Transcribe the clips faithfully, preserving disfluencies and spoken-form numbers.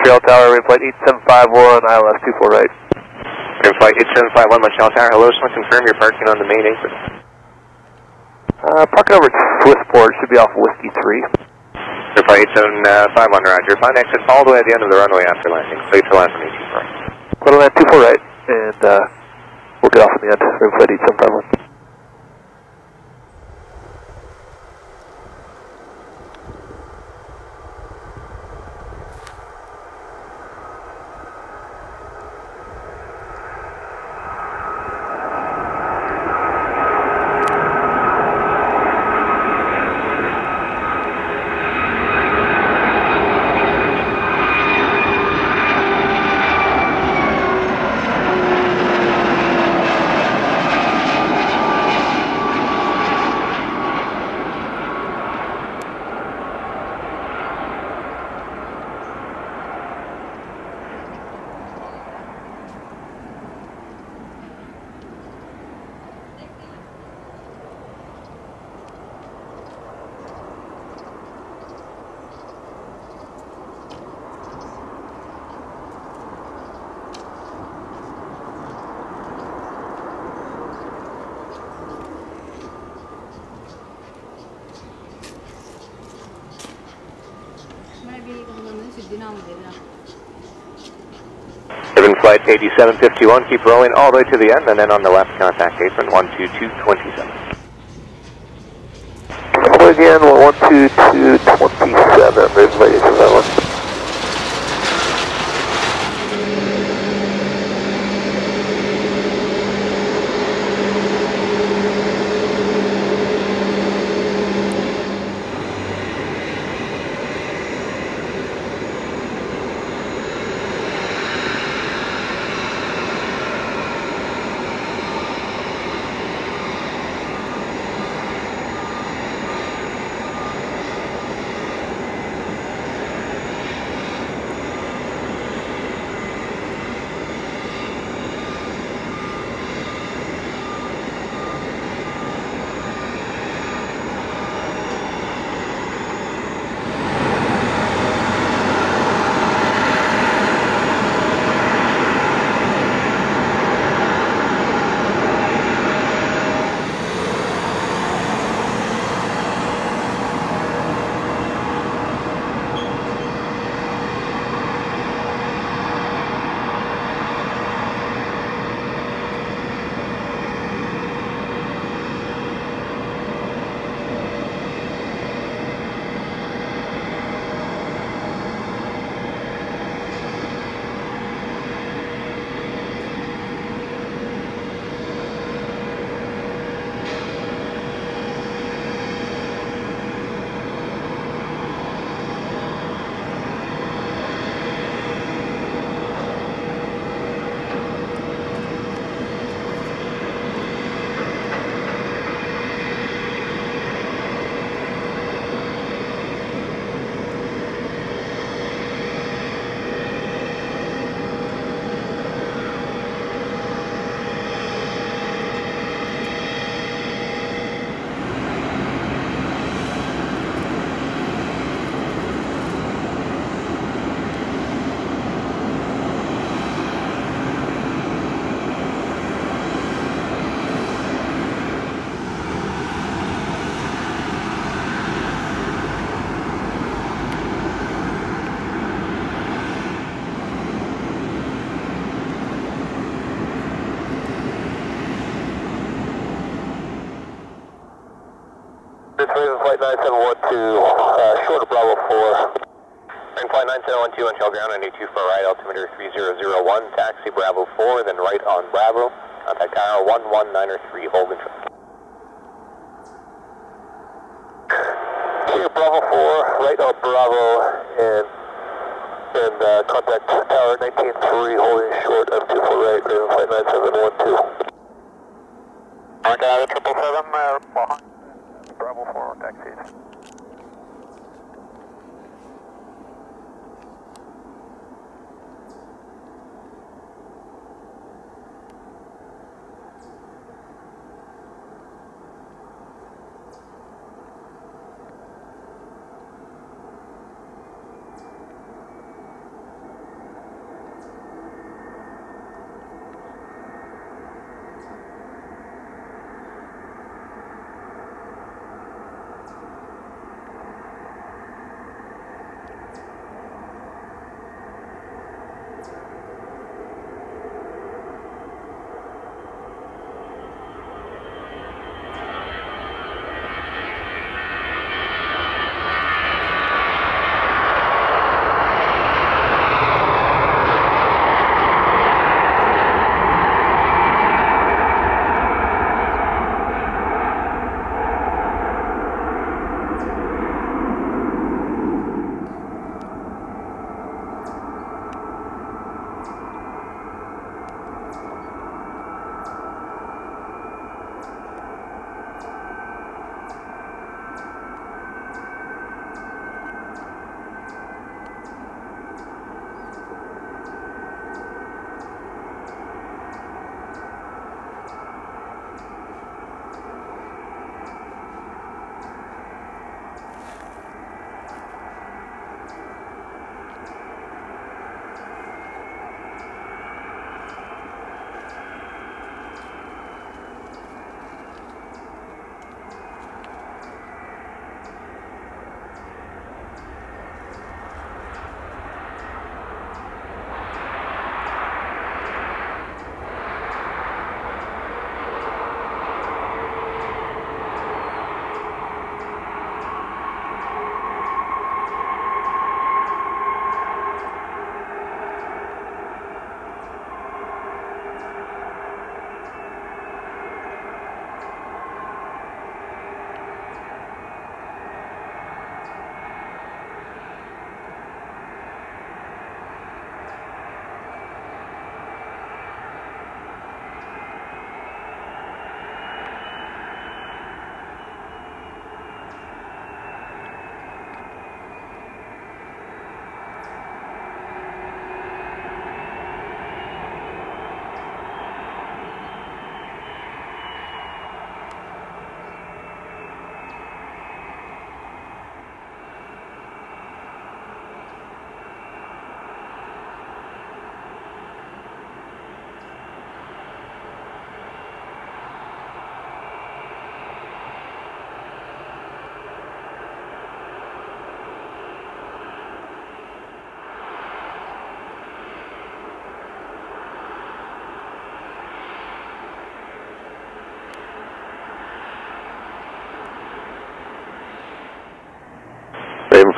Montreal Tower, flight eight seven five one, I L S two four right. Flight eight seven five one, Montreal Tower, hello, just want to confirm you're parking on the main apron. Uh, parking over at Swissport, should be off Whiskey three. Flight eight seven five one, roger. Find exit all the way at the end of the runway after landing. Clear to land from eight two four. Clear to land two four right, and uh, we'll get off in the end, flight eight seven five one. Seven flight eighty-seven fifty-one, keep rolling all the way to the end, and then on the left contact apron one two two twenty-seven. All again, one two two twenty-seven, there's ladies for that one. Flight nine seven one two, uh, short of Bravo four. Bring flight nine seven one two, Montreal ground on eight two four right, altimeter three zero zero one, taxi Bravo four, then right on Bravo. Contact tower one one nine three, hold control. Here, Bravo four, right on Bravo, and, and uh, contact tower nineteen three, holding short of two four right, bring flight nine seven one two. Contact triple seven, uh, behind. Bravo four, taxis.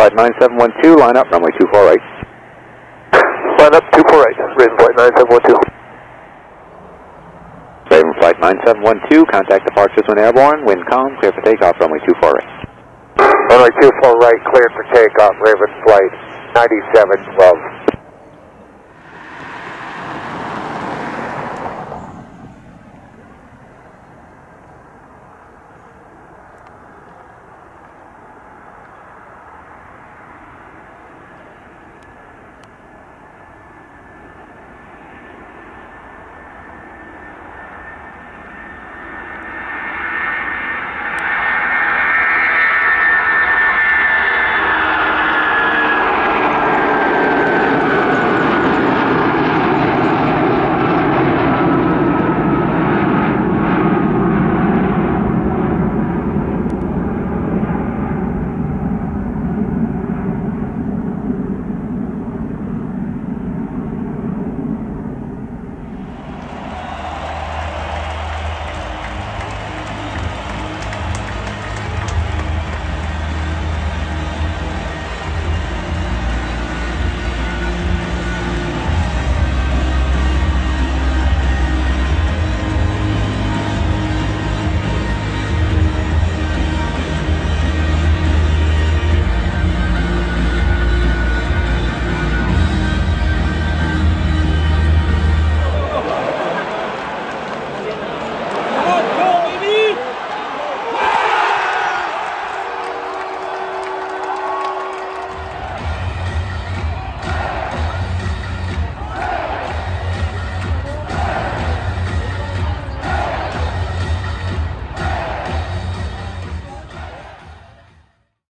Flight nine seven one two, line up, runway two four right. Line up, two four right, Raven Flight nine seven one two. Raven Flight nine seven one two, contact departures when airborne, wind calm, clear for takeoff, runway two four right. Runway two four right, cleared for takeoff, Raven Flight ninety-seven twelve.